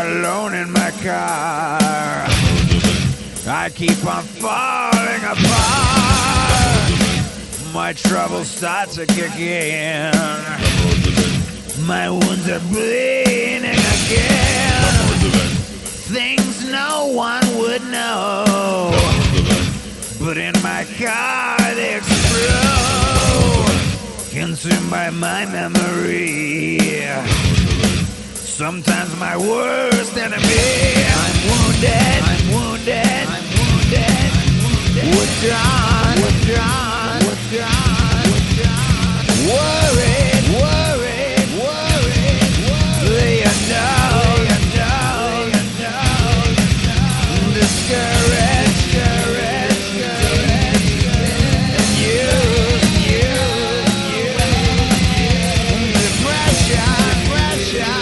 alone in my car. I keep on falling apart. My troubles start to kick in. My wounds are bleeding again. Things no one would know, but in my car they explode, consumed by my memory. Sometimes my worst enemy. I'm wounded, I'm wounded, I'm wounded, withdrawn, withdrawn, withdrawn, withdrawn, worried, worried, worried, worried. You know, you know, you know, discouraged, discouraged, discouraged, and you, depression, depression.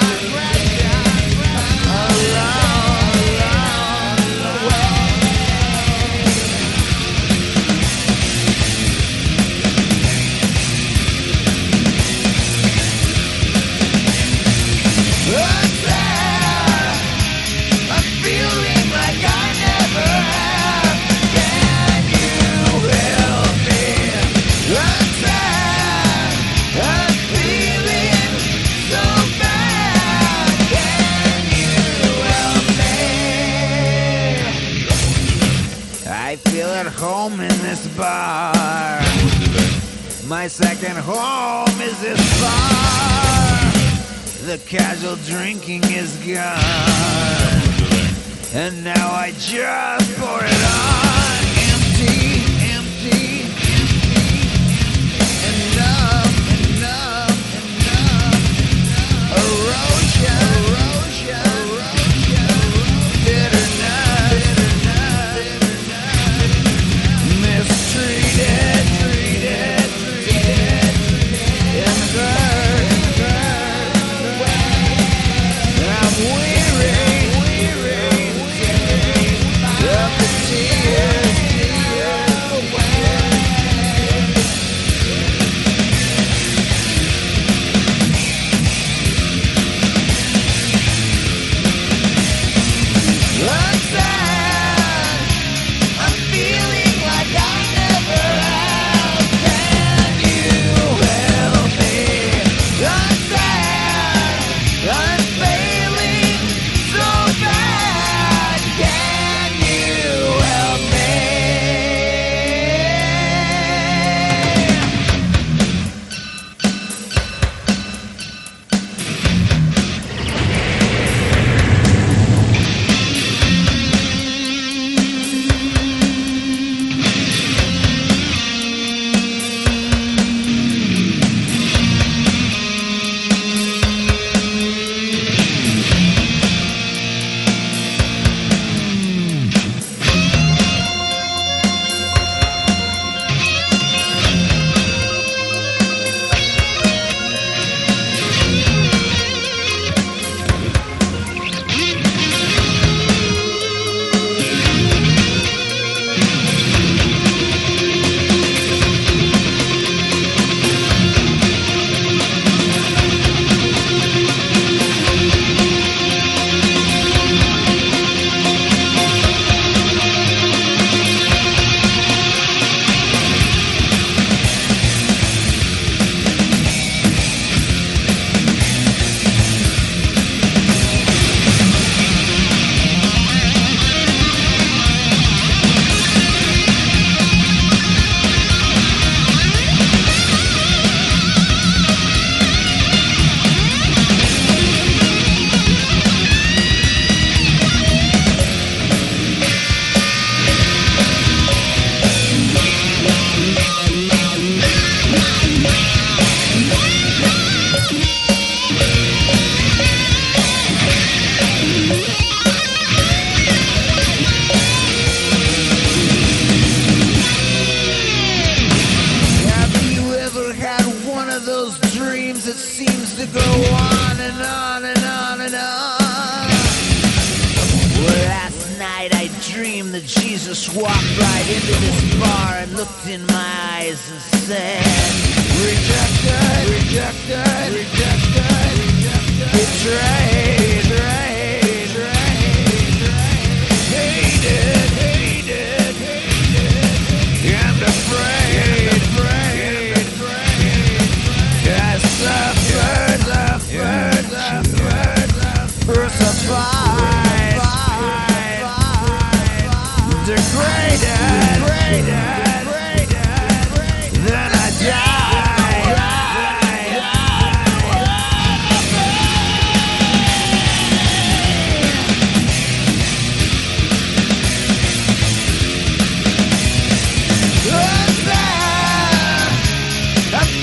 Home in this bar. My second home is this bar. The casual drinking is gone, and now I just pour it on. Empty, empty, empty, enough, enough, enough. Erosion, erosion, erosion, bitterness, treated, treated, treated, and hurt, hurt. I'm weary, weary, weary of the tears, tears away. I'm sad, I'm feeling like I never have. Can you help me? I'm sad, I'm failing so bad. Can you help me? dream that Jesus walked right into this bar and looked in my eyes and said, rejected, rejected, rejected, rejected, betrayed, betrayed,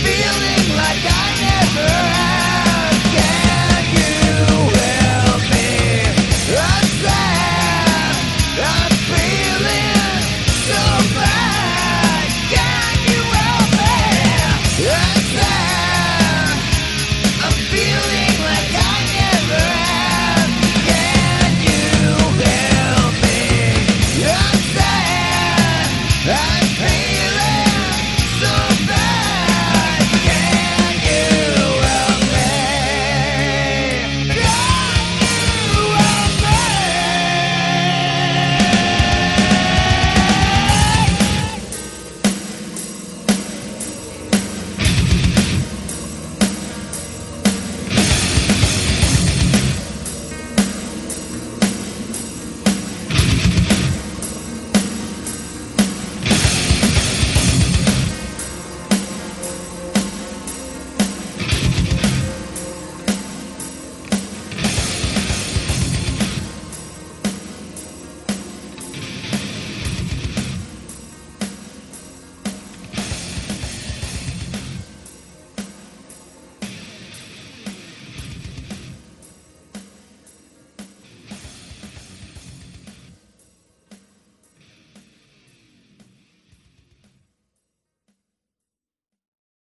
feeling like I never